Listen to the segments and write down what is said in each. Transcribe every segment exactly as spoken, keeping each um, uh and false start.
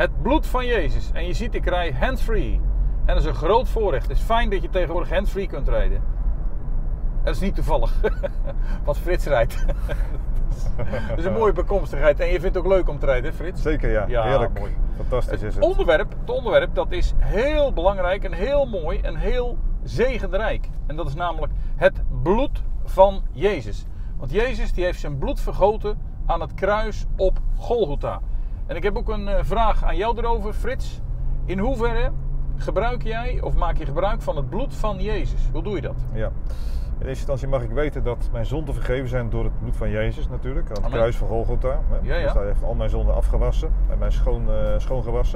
Het bloed van Jezus. En je ziet, ik rij hands-free. En dat is een groot voorrecht. Het is fijn dat je tegenwoordig hands-free kunt rijden. Dat is niet toevallig. Want Frits rijdt. Dat is een mooie bijkomstigheid. En je vindt het ook leuk om te rijden, hè Frits? Zeker, ja. Ja, heerlijk. mooi. Fantastisch Het is het. onderwerp, het onderwerp, dat is heel belangrijk en heel mooi en heel zegenrijk. En dat is namelijk het bloed van Jezus. Want Jezus die heeft zijn bloed vergoten aan het kruis op Golgotha. En ik heb ook een uh, vraag aan jou erover, Frits. In hoeverre gebruik jij of maak je gebruik van het bloed van Jezus? Hoe doe je dat? Ja. In eerste instantie mag ik weten dat mijn zonden vergeven zijn door het bloed van Jezus natuurlijk. Aan het Amen. kruis van Golgotha. Hè. Ja, ja. Dus hij heeft al mijn zonden afgewassen en mij schoon, uh, schoongewassen.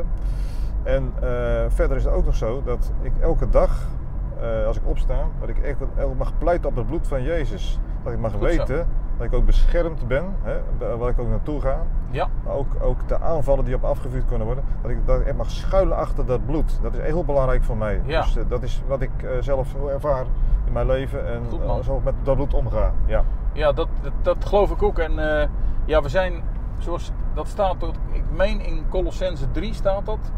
En uh, verder is het ook nog zo dat ik elke dag, uh, als ik opsta, dat ik echt mag pleiten op het bloed van Jezus. Dat ik mag Goed weten zo. dat ik ook beschermd ben, hè, waar ik ook naartoe ga. Ja. Maar ook, ook de aanvallen die op afgevuurd kunnen worden. Dat ik, dat ik echt mag schuilen achter dat bloed. Dat is heel belangrijk voor mij. Ja. Dus uh, dat is wat ik uh, zelf ervaar in mijn leven. En Goed, man. uh, zo met dat bloed omga. Ja, Ja, dat, dat, dat geloof ik ook. En uh, ja, we zijn, zoals dat staat, ik meen in Colossenzen drie staat dat,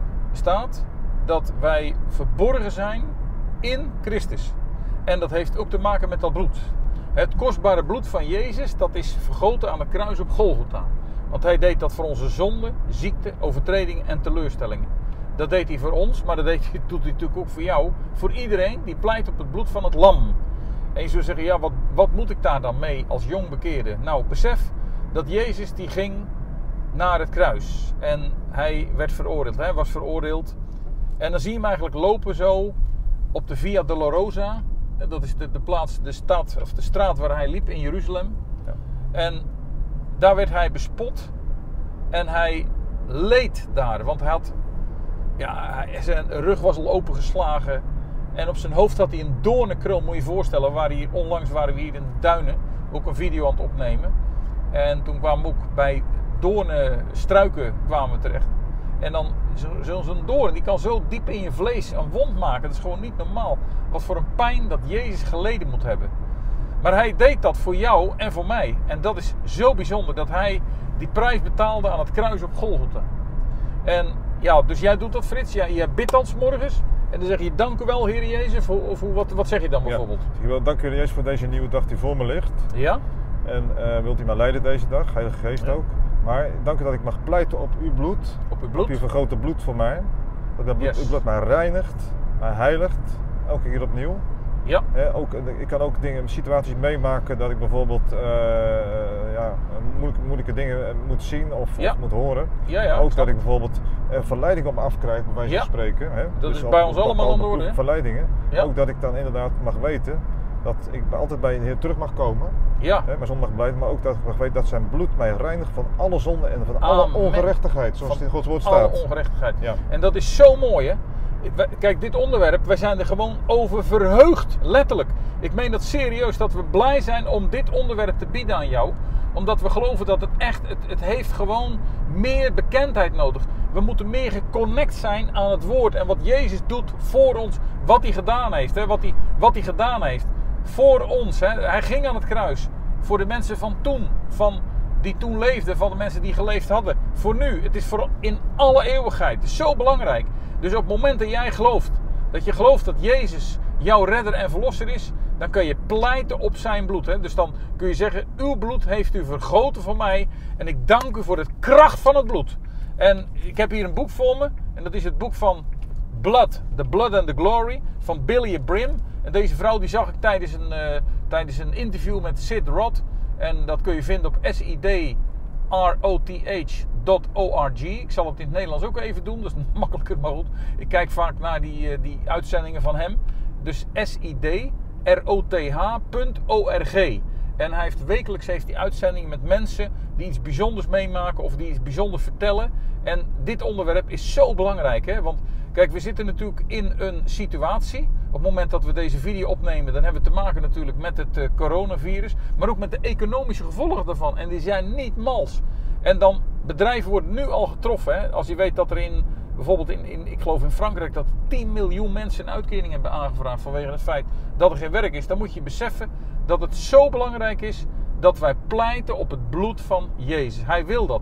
staat dat wij verborgen zijn in Christus. En dat heeft ook te maken met dat bloed. Het kostbare bloed van Jezus, dat is vergoten aan het kruis op Golgotha. Want hij deed dat voor onze zonden, ziekte, overtredingen en teleurstellingen. Dat deed hij voor ons, maar dat deed hij, doet hij natuurlijk ook voor jou. Voor iedereen die pleit op het bloed van het lam. En je zou zeggen, ja, wat, wat moet ik daar dan mee als jong bekeerde? Nou, besef dat Jezus die ging naar het kruis. En hij werd veroordeeld. Hij was veroordeeld. En dan zie je hem eigenlijk lopen zo op de Via Dolorosa. Dat is de, de plaats, de stad, of de straat waar hij liep in Jeruzalem. ja. En daar werd hij bespot. En hij leed daar. Want hij had, ja, zijn rug was al opengeslagen. En op zijn hoofd had hij een doornenkrul, moet je je voorstellen. Waar hier, onlangs waren we hier in de duinen ook een video aan het opnemen. En toen kwamen we ook bij doornenstruiken kwamen we terecht. En dan zo'n zo, zo doorn, die kan zo diep in je vlees een wond maken. Dat is gewoon niet normaal. Wat voor een pijn dat Jezus geleden moet hebben. Maar hij deed dat voor jou en voor mij. En dat is zo bijzonder dat hij die prijs betaalde aan het kruis op Golgotha. En ja, dus jij doet dat, Frits. Jij, jij bidt dan 's morgens. En dan zeg je, dank u wel, Heer Jezus. Of, of wat, wat zeg je dan bijvoorbeeld? Ja. Ik wil dank u Jezus voor deze nieuwe dag die voor me ligt. Ja? En uh, wilt u mij leiden deze dag, Heilige Geest Ja. ook. Maar dank u dat ik mag pleiten op uw bloed. Op uw bloed? Op uw vergrote bloed voor mij. Dat dat bloed, Yes. uw bloed mij reinigt, mij heiligt. Elke keer opnieuw. Ja. He, ook, ik kan ook dingen, situaties meemaken dat ik bijvoorbeeld uh, ja, moeilijke, moeilijke dingen moet zien of, Ja. of moet horen. Ja, ja, ook snap. dat ik bijvoorbeeld uh, verleiding op me afkrijg, bij wijze Ja. van spreken. He. Dat Dus is op- bij ons op allemaal aan de bepaalde orde, hè? verleidingen. Ja. Ook dat ik dan inderdaad mag weten dat ik altijd bij de Heer terug mag komen. Ja. Hè, maar zondag blijven, maar ook dat ik mag weten dat zijn bloed mij reinigt van alle zonde en van alle Amen. ongerechtigheid, zoals Van het in Gods woord alle staat. ongerechtigheid. Ja. En dat is zo mooi, hè? Kijk, dit onderwerp, wij zijn er gewoon over verheugd, letterlijk. Ik meen dat serieus, dat we blij zijn om dit onderwerp te bieden aan jou. Omdat we geloven dat het echt, het, het heeft gewoon meer bekendheid nodig. We moeten meer geconnect zijn aan het woord en wat Jezus doet voor ons, wat hij gedaan heeft. Hè? Wat hij, wat hij gedaan heeft voor ons. Hè? Hij ging aan het kruis voor de mensen van toen, van die toen leefden, van de mensen die geleefd hadden. Voor nu, het is voor in alle eeuwigheid. Het is zo belangrijk. Dus op het moment dat jij gelooft, dat je gelooft dat Jezus jouw redder en verlosser is, dan kun je pleiten op zijn bloed. Hè? Dus dan kun je zeggen, uw bloed heeft u vergoten voor mij en ik dank u voor de kracht van het bloed. En ik heb hier een boek voor me en dat is het boek van Blood, The Blood and the Glory van Billy Brim. En deze vrouw die zag ik tijdens een, uh, tijdens een interview met Sid Roth. En dat kun je vinden op S I D R O T H dot org. Ik zal het in het Nederlands ook even doen, dat is makkelijker, maar goed. Ik kijk vaak naar die, uh, die uitzendingen van hem. Dus S I D R O T H dot org. En hij heeft wekelijks heeft hij uitzendingen met mensen die iets bijzonders meemaken of die iets bijzonders vertellen. En dit onderwerp is zo belangrijk, hè? Want kijk, we zitten natuurlijk in een situatie. Op het moment dat we deze video opnemen, dan hebben we te maken natuurlijk met het uh, coronavirus. Maar ook met de economische gevolgen daarvan. En die zijn niet mals. En dan, bedrijven worden nu al getroffen. Hè? Als je weet dat er in, bijvoorbeeld in, in, ik geloof in Frankrijk, dat tien miljoen mensen een uitkering hebben aangevraagd vanwege het feit dat er geen werk is. Dan moet je beseffen dat het zo belangrijk is dat wij pleiten op het bloed van Jezus. Hij wil dat.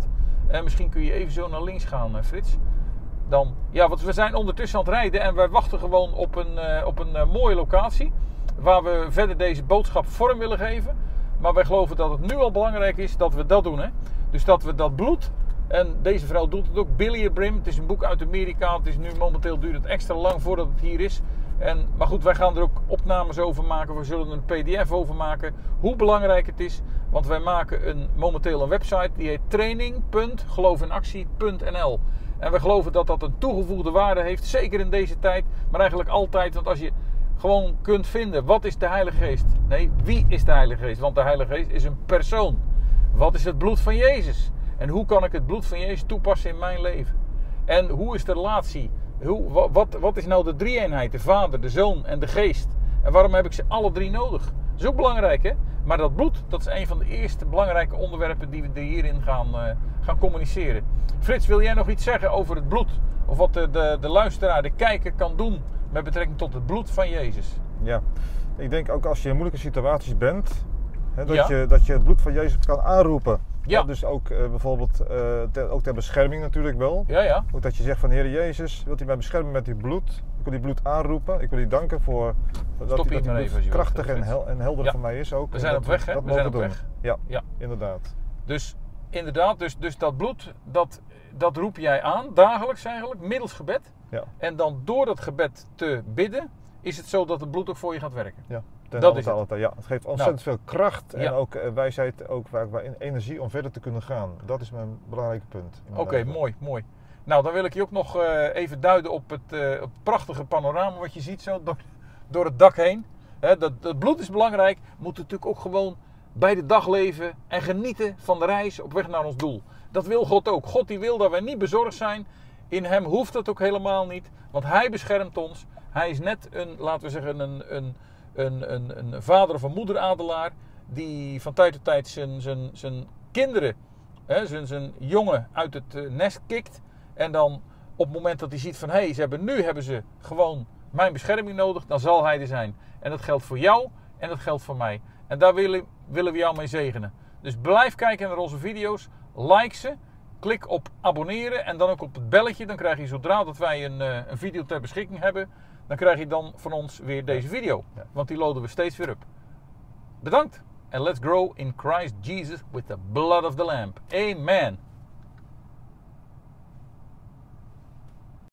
En misschien kun je even zo naar links gaan, uh, Frits. Dan, ja, want we zijn ondertussen aan het rijden en wij wachten gewoon op een, uh, op een uh, mooie locatie. Waar we verder deze boodschap vorm willen geven. Maar wij geloven dat het nu al belangrijk is dat we dat doen. Hè? Dus dat we dat bloed... En deze vrouw doet het ook, Billy Brim. Het is een boek uit Amerika. Het is nu momenteel duurt het extra lang voordat het hier is. En, maar goed, wij gaan er ook opnames over maken. We zullen er een P D F over maken. Hoe belangrijk het is. Want wij maken een, momenteel een website. Die heet training punt geloofinactie punt n l. En we geloven dat dat een toegevoegde waarde heeft. Zeker in deze tijd. Maar eigenlijk altijd. Want als je gewoon kunt vinden. Wat is de Heilige Geest? Nee, wie is de Heilige Geest? Want de Heilige Geest is een persoon. Wat is het bloed van Jezus? En hoe kan ik het bloed van Jezus toepassen in mijn leven? En hoe is de relatie? Hoe, wat, wat is nou de drie-eenheid? De Vader, de Zoon en de Geest. En waarom heb ik ze alle drie nodig? Dat is ook belangrijk, hè? Maar dat bloed, dat is een van de eerste belangrijke onderwerpen die we hierin gaan, uh, gaan communiceren. Frits, wil jij nog iets zeggen over het bloed? Of wat de, de, de luisteraar, de kijker kan doen met betrekking tot het bloed van Jezus? Ja, ik denk ook als je in moeilijke situaties bent, hè, dat, Ja. je, dat je het bloed van Jezus kan aanroepen. Ja. Ja, dus ook uh, bijvoorbeeld uh, ter, ook ter bescherming natuurlijk wel. Ja, ja. Ook dat je zegt van Heer Jezus, wilt u mij beschermen met uw bloed? Ik wil die bloed aanroepen. Ik wil u danken voor dat Stop die, hier dat maar die even als je bloed krachtig wilt, en, hel, en helder Ja. voor mij is ook. We En zijn dat op weg, hè? dat We mogen zijn op doen. weg. Ja, Ja. inderdaad. Dus inderdaad, dus, dus dat bloed, dat, dat roep jij aan, dagelijks eigenlijk, middels gebed. Ja, En dan door dat gebed te bidden, is het zo dat het bloed ook voor je gaat werken. ja. Ten Dat alle is tijde, het. alle tijde. Ja, het geeft ontzettend veel kracht en Ja. ook uh, wijsheid, ook waar, waar energie om verder te kunnen gaan. Dat is mijn belangrijke punt. in Oké, mijn leven. mooi, mooi. Nou, dan wil ik je ook nog uh, even duiden op het, uh, op het prachtige panorama wat je ziet zo door, door het dak heen. He, dat, dat bloed is belangrijk, we moeten natuurlijk ook gewoon bij de dag leven en genieten van de reis op weg naar ons doel. Dat wil God ook. God die wil dat wij niet bezorgd zijn. In hem hoeft dat ook helemaal niet, want hij beschermt ons. Hij is net een, laten we zeggen, een, een, een, een, een vader of een moederadelaar die van tijd tot tijd zijn, zijn, zijn kinderen, hè, zijn, zijn jongen uit het uh, nest kikt. En dan op het moment dat hij ziet van, hé, hey, ze hebben, nu hebben ze gewoon mijn bescherming nodig, dan zal hij er zijn. En dat geldt voor jou en dat geldt voor mij. En daar willen, willen we jou mee zegenen. Dus blijf kijken naar onze video's, like ze, klik op abonneren en dan ook op het belletje. Dan krijg je zodra dat wij een, uh, een video ter beschikking hebben, dan krijg je dan van ons weer deze video. Ja. Want die loaden we steeds weer op. Bedankt. And let's grow in Christ Jesus with the blood of the Lamb. Amen.